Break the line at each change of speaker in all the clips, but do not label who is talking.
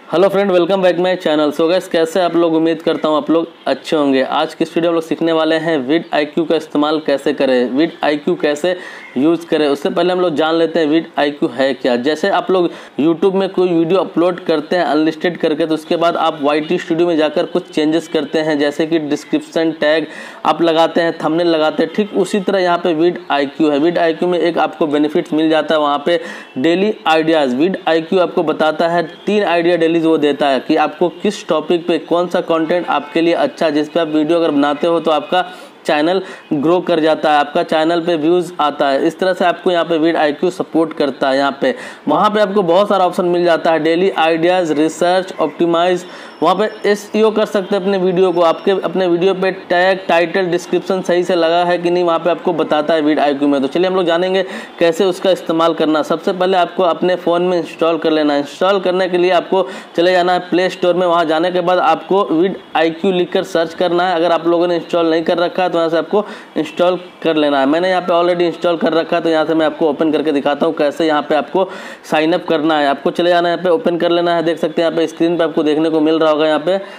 Hello friend, welcome back my channel. So guys, कैसे आप लोग? उम्मीद करता हूँ आप लोग अच्छे होंगे। आज की इस वीडियो में लोग सीखने वाले हैं vidIQ का इस्तेमाल कैसे करें, vidIQ कैसे यूज़ करें। उससे पहले हम लोग जान लेते हैं vidIQ है क्या। जैसे आप लोग YouTube में कोई वीडियो अपलोड करते हैं अनलिस्टेड करके, तो उसके बाद आप YT स्टूडियो में जाकर कुछ चेंजेस करते हैं, जैसे कि डिस्क्रिप्शन टैग आप लगाते हैं, थंबनेल लगाते हैं। ठीक उसी तरह यहाँ पे vidIQ है। vidIQ में एक आपको बेनिफिट्स मिल जाता है, वहाँ पे डेली आइडियाज़ vidIQ आपको बताता है 3 आइडिया डेली वो देता है कि आपको किस टॉपिक पे कौन सा कंटेंट आपके लिए अच्छा, जिस पे आप वीडियो अगर बनाते हो तो आपका चैनल ग्रो कर जाता है, आपका चैनल पे व्यूज़ आता है। इस तरह से आपको यहाँ पे vidIQ सपोर्ट करता है। यहाँ पे वहाँ पे आपको बहुत सारा ऑप्शन मिल जाता है, डेली आइडियाज़, रिसर्च, ऑप्टिमाइज। वहाँ पे SEO कर सकते हैं अपने वीडियो को। आपके अपने वीडियो पे टैग, टाइटल, डिस्क्रिप्शन सही से लगा है कि नहीं, वहाँ पे आपको बताता है vidIQ में। तो चलिए हम लोग जानेंगे कैसे उसका इस्तेमाल करना। सबसे पहले आपको अपने फ़ोन में इंस्टॉल कर लेना है। इंस्टॉल करने के लिए आपको चले जाना है प्ले स्टोर में। वहाँ जाने के बाद आपको vidIQ लिखकर सर्च करना है। अगर आप लोगों ने इंस्टॉल नहीं कर रखा है तो यहाँ से आपको इंस्टॉल कर लेना है। मैंने यहाँ पे ऑलरेडी इंस्टॉल कर रखा है, तो यहाँ से मैं आपको ओपन करके दिखाता हूँ कैसे यहाँ पे आपको साइन अप करना है। आपको चले जाना है, यहाँ पे ओपन कर लेना है। देख सकते हैं यहाँ पे स्क्रीन पे आपको देखने को मिल रहा होगा। यहाँ पे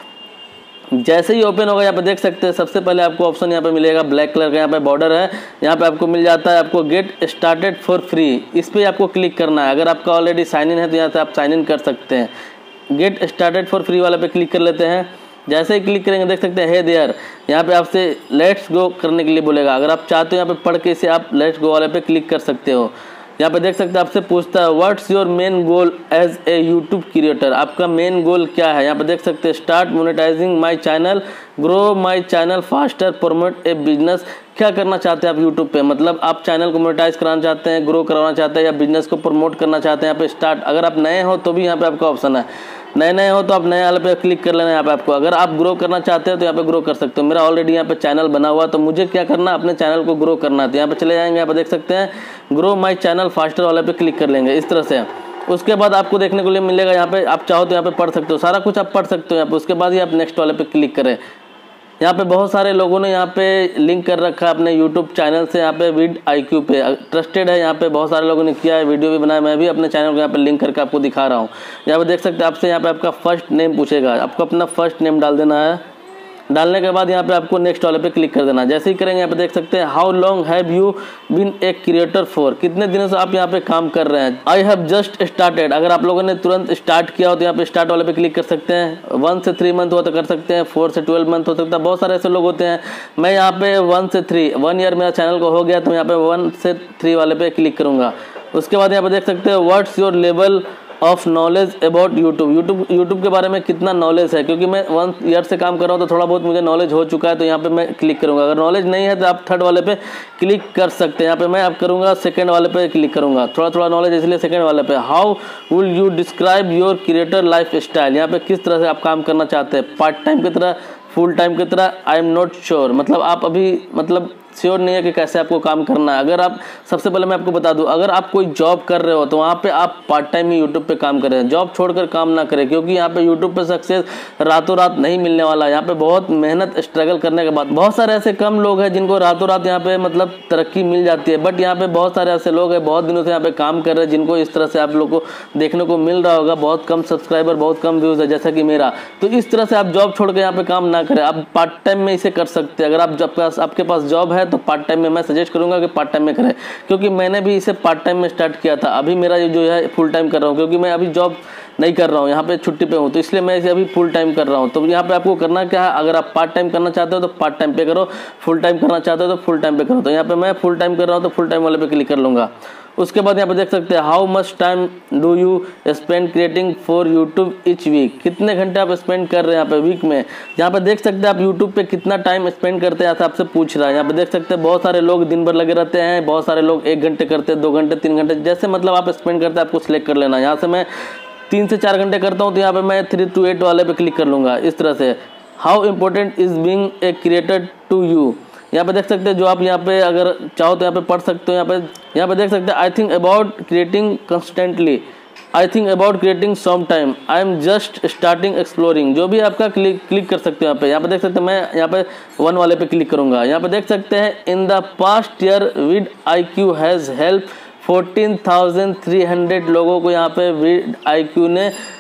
जैसे ही ओपन होगा, यहाँ पे देख सकते हैं सबसे पहले आपको ऑप्शन यहाँ पे मिलेगा ब्लैक कलर का, यहाँ पे बॉर्डर है। यहाँ पे आपको मिल जाता है आपको गेट स्टार्टेड फॉर फ्री। इस पर आपको क्लिक करना है। अगर आपका ऑलरेडी साइन इन है तो यहाँ से आप साइन इन कर सकते हैं। गेट स्टार्टेड फॉर फ्री वाले पे क्लिक कर लेते हैं। जैसे ही क्लिक करेंगे देख सकते हैं हे देयर, यहाँ पे आपसे लेट्स गो करने के लिए बोलेगा। अगर आप चाहते हो यहाँ पे पढ़ के इसे आप लेट्स गो वाले पे क्लिक कर सकते हो। यहाँ पे देख सकते हैं आपसे पूछता है what's your main goal as a YouTube creator. आपका मेन गोल क्या है। यहाँ पे देख सकते हैं start monetising my channel, grow my channel faster, promote a business. क्या करना चाहते हैं आप यूट्यूब पे, मतलब आप चैनल को मोनेटाइज कराना चाहते हैं, ग्रो कराना चाहते हैं, या बिजनेस को प्रमोट करना चाहते हैं। यहाँ पे स्टार्ट, अगर आप नए हो तो भी यहाँ पे आपका ऑप्शन है, नए हो तो आप नए वाले पे क्लिक कर लेना है। यहाँ पे आपको अगर आप ग्रो करना चाहते हो तो यहाँ पे ग्रो कर सकते हो। मेरा ऑलरेडी यहाँ पे चैनल बना हुआ, तो मुझे क्या करना है, अपने चैनल को ग्रो करना है। तो यहाँ पे चले जाएंगे, यहाँ पे देख सकते हैं ग्रो माय चैनल फास्टर वाले पे क्लिक कर लेंगे इस तरह से। उसके बाद आपको देखने को लिए मिलेगा, यहाँ पे आप चाहो तो यहाँ पे पढ़ सकते हो, सारा कुछ आप पढ़ सकते हो यहाँ पे। उसके बाद ही आप नेक्स्ट वाले पे क्लिक करें। यहाँ पे बहुत सारे लोगों ने यहाँ पे लिंक कर रखा है अपने YouTube चैनल से। यहाँ पे vidIQ पे ट्रस्टेड है। यहाँ पे बहुत सारे लोगों ने किया है, वीडियो भी बनाया। मैं भी अपने चैनल को यहाँ पे लिंक करके आपको दिखा रहा हूँ। यहाँ पे देख सकते हैं आपसे यहाँ पे आपका फर्स्ट नेम पूछेगा, आपको अपना फर्स्ट नेम डाल देना है। डालने के बाद यहाँ पे आपको नेक्स्ट वाले पे क्लिक कर देना। जैसे ही करेंगे यहाँ पे देख सकते हैं how long have you been a creator for, कितने दिनों से आप यहाँ पे काम कर रहे हैं। आई हैव जस्ट स्टार्टेड, अगर आप लोगों ने तुरंत स्टार्ट किया हो तो यहाँ पे स्टार्ट वाले पे क्लिक कर सकते हैं। 1 से 3 मंथ हो तो कर सकते हैं, 4 से 12 मंथ हो सकता है। बहुत सारे ऐसे लोग होते हैं। मैं यहाँ पे 1 से 3 1 ईयर मेरा चैनल को हो गया, तो यहाँ पे 1 से 3 वाले पे क्लिक करूँगा। उसके बाद यहाँ पे देख सकते हैं what's your level of knowledge about YouTube के बारे में कितना नॉलेज है। क्योंकि मैं 1 ईयर से काम कर रहा हूँ तो थोड़ा बहुत मुझे नॉलेज हो चुका है, तो यहाँ पे मैं क्लिक करूँगा। अगर नॉलेज नहीं है तो आप थर्ड वाले पे क्लिक कर सकते हैं। यहाँ पे मैं आप करूँगा सेकंड वाले पे क्लिक करूँगा, थोड़ा नॉलेज इसलिए सेकंड वाले पे। How will you describe your creator lifestyle, यहाँ पे किस तरह से आप काम करना चाहते हैं, पार्ट टाइम की तरह, फुल टाइम की तरह। आई एम नॉट श्योर, मतलब आप अभी श्योर नहीं है कि कैसे आपको काम करना है। अगर आप, सबसे पहले मैं आपको बता दूं, अगर आप कोई जॉब कर रहे हो तो वहाँ पे आप पार्ट टाइम ही यूट्यूब पे काम करें, जॉब छोड़कर काम ना करें। क्योंकि यहाँ पे यूट्यूब पे सक्सेस रातों रात नहीं मिलने वाला है। यहाँ पे बहुत मेहनत, स्ट्रगल करने के बाद, बहुत सारे ऐसे कम लोग हैं जिनको रातों रात यहाँ पे तरक्की मिल जाती है। बट यहाँ पे बहुत सारे ऐसे लोग हैं बहुत दिनों से यहाँ पे काम कर रहे हैं, जिनको इस तरह से आप लोग को देखने को मिल रहा होगा, बहुत कम सब्सक्राइबर, बहुत कम व्यूज़ है, जैसा कि मेरा। तो इस तरह से आप जॉब छोड़ के यहाँ पे काम ना करें, आप पार्ट टाइम में इसे कर सकते हैं। अगर आपके पास जॉब है तो पार्ट टाइम में मैं सजेस्ट करूंगा कि पार्ट टाइम में करें। क्योंकि मैंने भी इसे पार्ट टाइम में स्टार्ट किया था, अभी मेरा जो है फुल टाइम कर रहा हूँ। क्योंकि मैं अभी जॉब नहीं कर रहा हूँ, यहाँ पे छुट्टी पे हूँ, तो इसलिए मैं इसे अभी फुल टाइम कर रहा हूँ। तो यहाँ पे आपको करना क्या है, अगर आप पार्ट टाइम करना चाहते हो तो पार्ट टाइम पे करो, फुल टाइम करना चाहते हो तो फुल टाइम पे करो। तो यहाँ पे मैं फुल टाइम कर रहा हूँ तो फुल टाइम वाले पे क्लिक कर लूँगा। उसके बाद यहाँ पे देख सकते हैं how much time do you spend creating for YouTube each week, कितने घंटे आप स्पेंड कर रहे हैं यहाँ पे वीक में। यहाँ पे देख सकते हैं आप यूट्यूब पे कितना टाइम स्पेंड करते हैं, ऐसा आपसे पूछ रहा है। यहाँ पे देख सकते हैं बहुत सारे लोग दिन भर लगे रहते हैं, बहुत सारे लोग 1 घंटे करते हैं, 2 घंटे, 3 घंटे, जैसे मतलब आप स्पेंड करते हैं आपको सिलेक्ट कर लेना। यहाँ से मैं 3 से 4 घंटे करता हूँ, तो यहाँ पे मैं 3 to 8 वाले पे क्लिक कर लूँगा इस तरह से। How important is being a creator to you, यहाँ पे देख सकते हैं जो आप यहाँ पे अगर चाहो तो यहाँ पे पढ़ सकते हो। यहाँ पे देख सकते हैं I think about creating constantly, I think about creating some time, I am just starting exploring, जो भी आपका क्लिक कर सकते हो। यहाँ पे देख सकते हैं मैं यहाँ पे 1 वाले पे क्लिक करूँगा। यहाँ पे देख सकते हैं in the past year vidIQ has help 14,300 लोगों को यहाँ पे vidIQ ने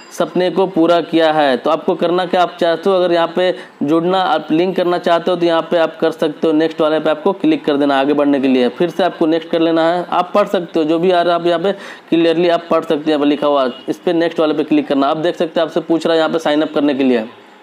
सपने को पूरा किया है। तो आपको करना क्या, आप चाहते हो अगर यहाँ पे जुड़ना, आप लिंक करना चाहते हो तो यहाँ पे आप कर सकते हो। नेक्स्ट वाले पे आपको क्लिक कर देना आगे बढ़ने के लिए, फिर से आपको नेक्स्ट कर लेना है। आप पढ़ सकते हो जो भी आ रहा है, आप यहाँ पे क्लियरली आप पढ़ सकते हैं। यहाँ पे लिखा हुआ इस पर नेक्स्ट वाले पे क्लिक करना। आप देख सकते हैं आपसे पूछ रहा है यहाँ पे साइन अप करने के लिए।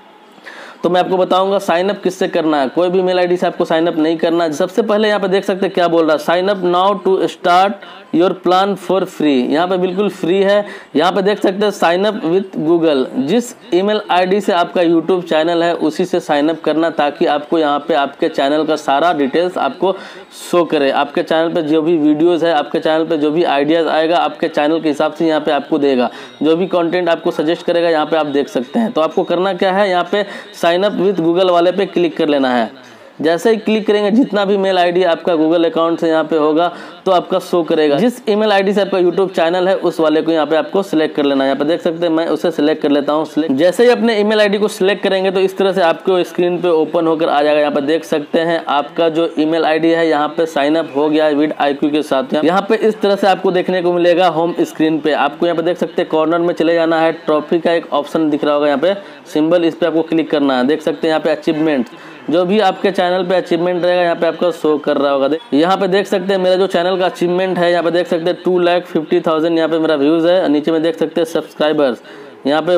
तो मैं आपको बताऊंगा साइन अप किससे करना है। कोई भी मेल आईडी से आपको साइन अप नहीं करना है। सबसे पहले यहाँ पे देख सकते हैं क्या बोल रहा है, sign up now to start your plan for free. यहाँ पे बिल्कुल फ्री है। यहाँ पे देख सकते हैं साइन अप विथ गूगल। जिस ईमेल आईडी से आपका यूट्यूब चैनल है उसी से साइन अप करना, ताकि आपको यहाँ पे आपके चैनल का सारा डिटेल्स आपको शो करे। आपके चैनल पे जो भी वीडियोस है, आपके चैनल पे जो भी आइडियाज़ आएगा, आपके चैनल के हिसाब से यहाँ पे आपको देगा। जो भी कंटेंट आपको सजेस्ट करेगा यहाँ पे आप देख सकते हैं। तो आपको करना क्या है, यहाँ पे साइन अप विथ गूगल वाले पे क्लिक कर लेना है। जैसे ही क्लिक करेंगे जितना भी मेल आईडी आपका गूगल अकाउंट से यहाँ पे होगा तो आपका शो करेगा। जिस ईमेल आईडी से आपका यूट्यूब चैनल है उस वाले को यहाँ पे आपको सिलेक्ट कर लेना है। यहाँ पे देख सकते हैं मैं उसे सिलेक्ट कर लेता हूँ। जैसे ही अपने ईमेल आईडी को सिलेक्ट करेंगे तो इस तरह से आपको स्क्रीन पे ओपन होकर आ जाएगा। यहाँ पे देख सकते हैं आपका जो ईमेल आईडी है यहाँ पे साइन अप हो गया है vidIQ के साथ। यहाँ पे इस तरह से आपको देखने को मिलेगा होम स्क्रीन पे। आपको यहाँ पे देख सकते हैं कॉर्नर में चले जाना है, ट्रॉफी का एक ऑप्शन दिख रहा होगा यहाँ पे सिंबल, इस पे आपको क्लिक करना है। देख सकते हैं यहाँ पे अचीवमेंट, जो भी आपके चैनल पे अचीवमेंट रहेगा यहाँ पे आपका शो कर रहा होगा। यहाँ पे देख सकते हैं मेरा जो चैनल का अचीवमेंट है, यहाँ पे देख सकते हैं 2,50,000 यहाँ पे मेरा व्यूज़ है। नीचे में देख सकते हैं सब्सक्राइबर्स, यहाँ पे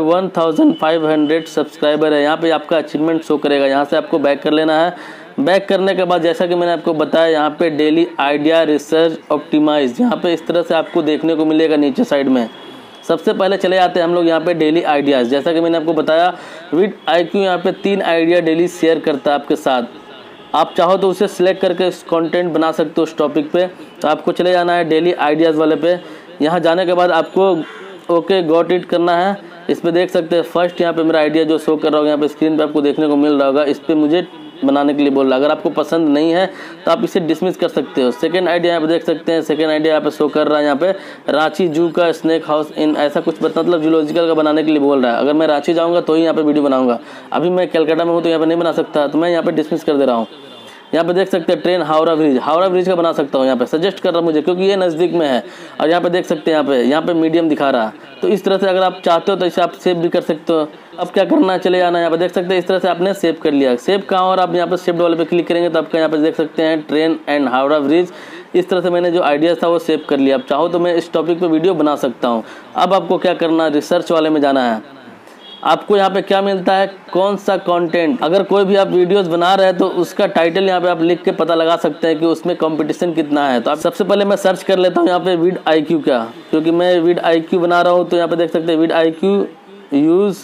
1,500 सब्सक्राइबर है। यहाँ पे आपका अचीवमेंट शो करेगा। यहाँ से आपको बैक कर लेना है। बैक करने के बाद जैसा कि मैंने आपको बताया यहाँ पे डेली आइडिया रिसर्च ऑप्टिमाइज, यहाँ पे इस तरह से आपको देखने को मिलेगा नीचे साइड में। सबसे पहले चले आते हैं हम लोग यहाँ पे डेली आइडियाज़। जैसा कि मैंने आपको बताया vidIQ यहाँ पे 3 आइडिया डेली शेयर करता है आपके साथ। आप चाहो तो उसे सिलेक्ट करके कंटेंट बना सकते हो उस टॉपिक पे। तो आपको चले जाना है डेली आइडियाज़ वाले पे। यहाँ जाने के बाद आपको ओके गॉट इट करना है। इस पर देख सकते हैं फर्स्ट यहाँ पे मेरा आइडिया जो शो कर रहा होगा यहाँ पे स्क्रीन पे आपको देखने को मिल रहा होगा, इस पर मुझे बनाने के लिए बोल रहा है। अगर आपको पसंद नहीं है तो आप इसे डिसमिस कर सकते हो। सेकंड आइडिया यहाँ पे देख सकते हैं, सेकंड आइडिया यहाँ पे शो कर रहा है। यहाँ पे रांची जू का स्नेक हाउस इन ऐसा कुछ मतलब जूलॉजिकल का बनाने के लिए बोल रहा है। अगर मैं रांची जाऊँगा तो ही यहाँ पे वीडियो बनाऊँगा। अभी मैं कलकत्ता में हूँ तो यहाँ पे नहीं बना सकता, तो मैं यहाँ पे डिसमिस कर दे रहा हूँ। यहाँ पे देख सकते हैं ट्रेन हावड़ा ब्रिज का बना सकता हूँ। यहाँ पे सजेस्ट कर रहा मुझे क्योंकि ये नज़दीक में है। और यहाँ पे देख सकते हैं यहाँ पे मीडियम दिखा रहा है। तो इस तरह से अगर आप चाहते हो तो इसे आप सेव भी कर सकते हो। अब क्या करना है, चले जाना है। यहाँ पे देख सकते हैं इस तरह से आपने सेव कर लिया। सेव कहाँ, और आप यहाँ पे सेव वाले पे क्लिक करेंगे तो आपका यहाँ पे देख सकते हैं ट्रेन एंड हावड़ा ब्रिज। इस तरह से मैंने जो आइडियाज़ था वो सेव कर लिया। अब चाहो तो मैं इस टॉपिक पे वीडियो बना सकता हूँ। अब आपको क्या करना है, रिसर्च वाले में जाना है। आपको यहाँ पे क्या मिलता है, कौन सा कंटेंट, अगर कोई भी आप वीडियोस बना रहे हैं तो उसका टाइटल यहाँ पे आप लिख के पता लगा सकते हैं कि उसमें कंपटीशन कितना है। तो आप सबसे पहले मैं सर्च कर लेता हूँ यहाँ पे vidIQ का, क्योंकि मैं vidIQ बना रहा हूँ। तो यहाँ पे देख सकते हैं vidIQ यूज़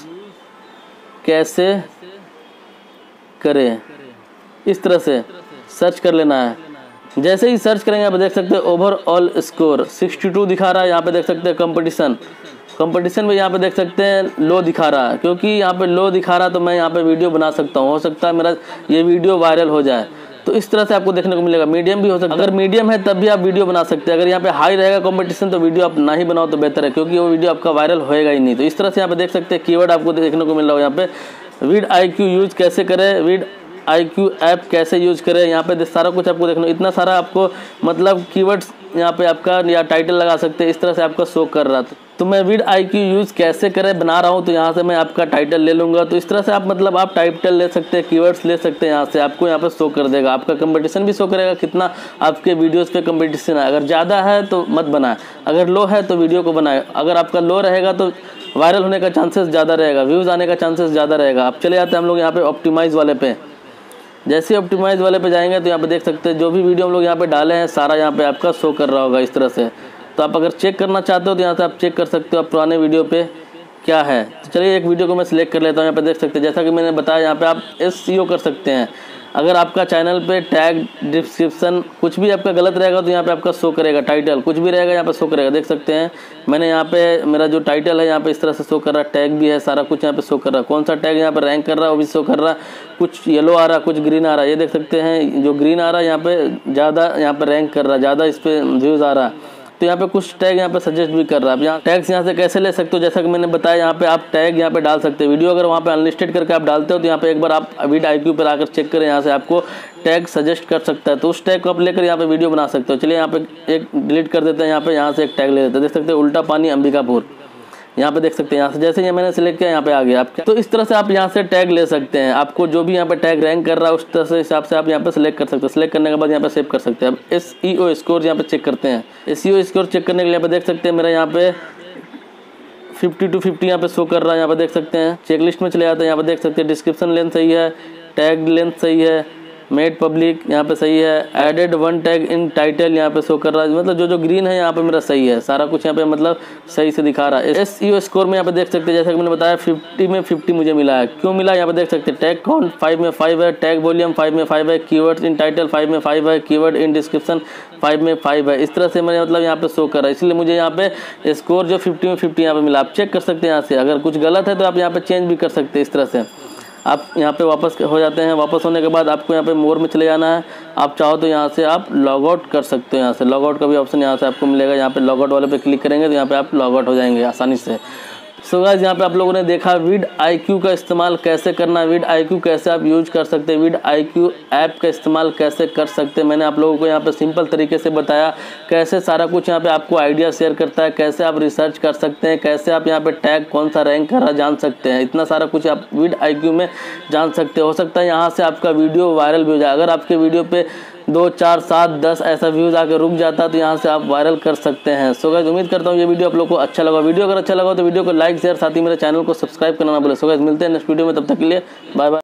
कैसे करें, इस तरह से सर्च कर लेना है। जैसे ही सर्च करेंगे यहाँ पे देख सकते हैं ओवरऑल स्कोर 62 दिखा रहा है। यहाँ पे देख सकते हैं कंपटीशन में यहाँ पे देख सकते हैं लो दिखा रहा है। क्योंकि यहाँ पे लो दिखा रहा है तो मैं यहाँ पे वीडियो बना सकता हूँ। हो सकता है मेरा ये वीडियो वायरल हो जाए। तो इस तरह से आपको देखने को मिलेगा। मीडियम भी हो सकता है, अगर मीडियम है तब भी आप वीडियो बना सकते हैं। अगर यहाँ पे हाई रहेगा कंपटीशन तो वीडियो आप ना ही बनाओ तो बेहतर है, क्योंकि वो वीडियो आपका वायरल होएगा ही नहीं। तो इस तरह से यहाँ पे देख सकते हैं कीवर्ड आपको देखने को मिल रहा है। यहाँ पे vidIQ यूज कैसे करें, vidIQ ऐप कैसे यूज करें, यहाँ पे सारा कुछ आपको देखना। इतना सारा आपको मतलब कीवर्ड्स यहाँ पे आपका या टाइटल लगा सकते हैं। इस तरह से आपका शो कर रहा था। तो मैं vidIQ यूज कैसे करें बना रहा हूँ, तो यहाँ से मैं आपका टाइटल ले लूँगा। तो इस तरह से आप मतलब आप टाइटल ले सकते हैं, कीवर्ड्स ले सकते हैं। यहाँ से आपको यहाँ पे शो कर देगा। आपका कंपटीशन भी शो करेगा, कितना आपके वीडियोस पे कंपटीशन है। अगर ज़्यादा है तो मत बनाए, अगर लो है तो वीडियो को बनाए। अगर आपका लो रहेगा तो वायरल होने का चांसेस ज़्यादा रहेगा, व्यूज़ आने का चांसेस ज़्यादा रहेगा। आप चले जाते हैं हम लोग यहाँ पे ऑप्टिमाइज़ वाले पे। जैसे ऑप्टिमाइज़ वाले पे जाएंगे तो यहाँ पे देख सकते हैं जो भी वीडियो हम लोग यहाँ पे डाले हैं सारा यहाँ पे आपका शो कर रहा होगा इस तरह से। तो आप अगर चेक करना चाहते हो तो यहाँ से आप चेक कर सकते हो आप पुराने वीडियो पे क्या है। तो चलिए एक वीडियो को मैं सिलेक्ट कर लेता हूँ। यहाँ पे देख सकते हैं जैसा कि मैंने बताया यहाँ पे आप SEO कर सकते हैं। अगर आपका चैनल पे टैग डिस्क्रिप्शन कुछ भी आपका गलत रहेगा तो यहाँ पे आपका शो करेगा। टाइटल कुछ भी रहेगा यहाँ पे शो करेगा। देख सकते हैं मैंने यहाँ पे मेरा जो टाइटल है यहाँ पे इस तरह से शो कर रहा है। टैग भी है, सारा कुछ यहाँ पे शो कर रहा है। कौन सा टैग यहाँ पे रैंक कर रहा है वो भी शो कर रहा है। कुछ येलो आ रहा है, कुछ ग्रीन आ रहा है। ये देख सकते हैं जो ग्रीन आ रहा है यहाँ पे ज़्यादा यहाँ पे रैंक कर रहा है, ज़्यादा इस पर व्यूज़ आ रहा है। तो यहाँ पे कुछ टैग यहाँ पे सजेस्ट भी कर रहा है। यहाँ टैग्स यहाँ से कैसे ले सकते हो, जैसा कि मैंने बताया यहाँ पे आप टैग यहाँ पे डाल सकते हैं। वीडियो अगर वहाँ पे अनलिस्टेड करके आप डालते हो तो यहाँ पे एक बार आप vidIQ पर आकर चेक करें, यहाँ से आपको टैग सजेस्ट कर सकता है। तो उस टैग को आप लेकर यहाँ पे वीडियो बना सकते हो। चलिए यहाँ पे एक डिलीट कर देते हैं। यहाँ से एक टैग ले लेते हैं। देख सकते हैं उल्टा पानी अंबिकापुर। यहाँ पे देख सकते हैं। यहाँ से जैसे ये मैंने सेलेक्ट किया यहाँ पे आ गया आपके। तो इस तरह से आप यहाँ से टैग ले सकते हैं। आपको जो भी यहाँ पे टैग रैंक कर रहा है उस तरह से हिसाब से आप यहाँ पे सेलेक्ट कर सकते हैं। सेलेक्ट करने के बाद यहाँ पे सेव कर सकते हैं। अब SEO स्कोर यहाँ पे चेक करते हैं। SEO स्कोर चेक करने के लिए यहाँ पे देख सकते हैं मेरा यहाँ पे 50 to 50 यहाँ पे शो कर रहा है। यहाँ पे देख सकते हैं चेकलिस्ट में चले जाते हैं। यहाँ पे देख सकते हैं डिस्क्रिप्शन लेंथ सही है, टैग लेंथ सही है, मेड पब्लिक यहाँ पे सही है, एडेड 1 टैग इन टाइटल यहाँ पे शो कर रहा है। मतलब जो ग्रीन है यहाँ पे मेरा सही है, सारा कुछ यहाँ पे मतलब सही से दिखा रहा है। SEO स्कोर में यहाँ पे देख सकते हैं जैसा कि मैंने बताया 50 में 50 मुझे मिला है। क्यों मिला यहाँ पे देख सकते हैं। टैग काउंट 5 में 5 है, टैग वॉल्यूम 5 में 5 है, कीवर्ड्स इन टाइटल 5 में 5 है, कीवर्ड इन डिस्क्रिप्शन 5 में 5 है। इस तरह से मैंने मतलब यहाँ पे शो कर रहा है, इसलिए मुझे यहाँ पे स्कोर जो 50 में 50 यहाँ पे मिला। आप चेक कर सकते हैं यहाँ से। अगर कुछ गलत है तो आप यहाँ पे चेंज भी कर सकते हैं। इस तरह से आप यहाँ पे वापस हो जाते हैं। वापस होने के बाद आपको यहाँ पे मोर में चले जाना है। आप चाहो तो यहाँ से आप लॉग आउट कर सकते हो। यहाँ से लॉग आउट का भी ऑप्शन यहाँ से आपको मिलेगा। यहाँ पे लॉग आउट वाले पे क्लिक करेंगे तो यहाँ पे आप लॉग आउट हो जाएंगे आसानी से। सो गाइस यहाँ पे आप लोगों ने देखा vidIQ का इस्तेमाल कैसे करना है, vidIQ कैसे आप यूज कर सकते हैं, vidIQ ऐप का इस्तेमाल कैसे कर सकते हैं। मैंने आप लोगों को यहाँ पे सिंपल तरीके से बताया कैसे सारा कुछ यहाँ पे आपको आइडिया शेयर करता है, कैसे आप रिसर्च कर सकते हैं, कैसे आप यहाँ पे टैग कौन सा रैंक कर रहा है जान सकते हैं। इतना सारा कुछ आप vidIQ में जान सकते हो सकता है यहाँ से आपका वीडियो वायरल भी हो जाए। अगर आपके वीडियो पे 2, 4, 7, 10 ऐसा व्यूज़ आके रुक जाता है तो यहाँ से आप वायरल कर सकते हैं। सो गाइस उम्मीद करता हूँ ये वीडियो आप लोग को अच्छा लगा। वीडियो अगर अच्छा लगा तो वीडियो को लाइक शेयर, साथ ही मेरे चैनल को सब्सक्राइब करना ना भूलें। सो गाइस मिलते हैं नेक्स्ट वीडियो में, तब तक के लिए बाय बाय।